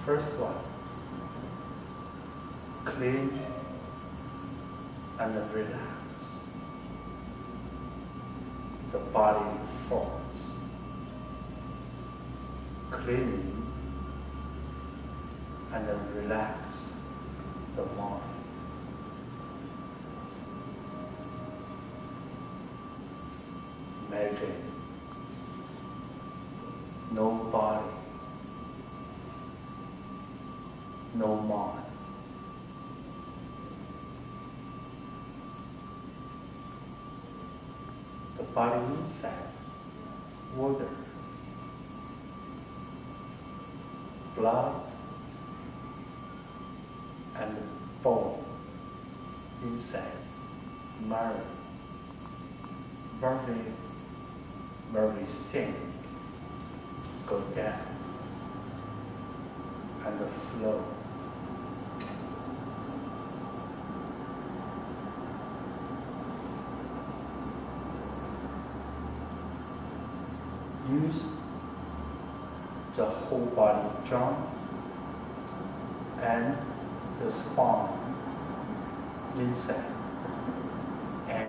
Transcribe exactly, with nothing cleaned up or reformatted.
First one, clean and relax the body forms, clean and relax the mind. Imagine no body, no mind. The body inside, water, blood, and bone inside, marrow, very, very thin, go down and flow. Use the whole body joints and the spine inside.